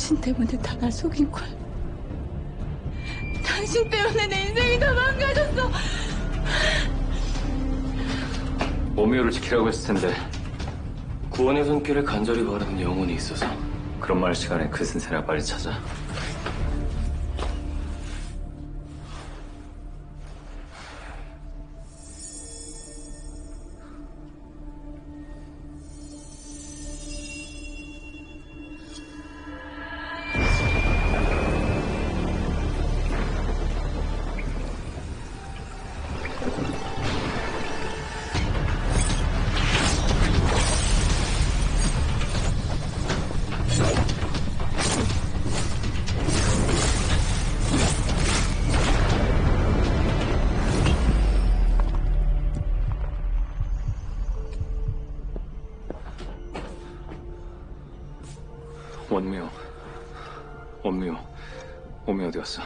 당신 때문에 다 날 속인 거야. 당신 때문에 내 인생이 다 망가졌어. 오미호를 지키라고 했을 텐데 구원의 손길을 간절히 바라는 영혼이 있어서 그런 말 시간에 그 신세나 빨리 찾아. 오미 어디 갔어?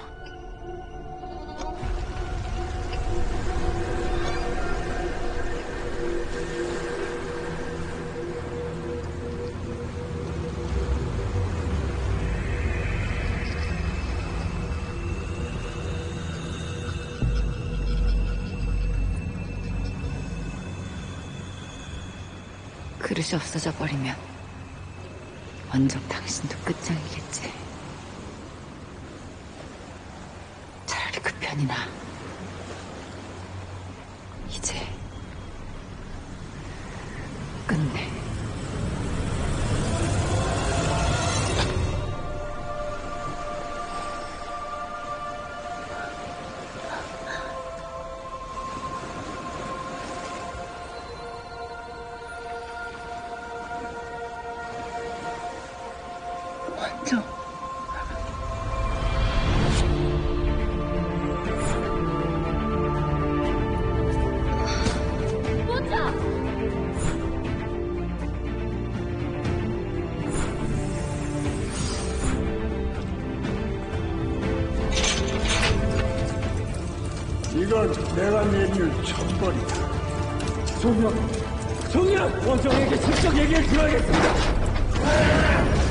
그릇이 없어져 버리면 원정 당신도 끝장이겠지. 차라리 그 편이 나. 이제 끝내. 완전. 이건 내가 내릴 첫번이다. 송영! 원정에게 직접 얘기를 들어야겠습니다.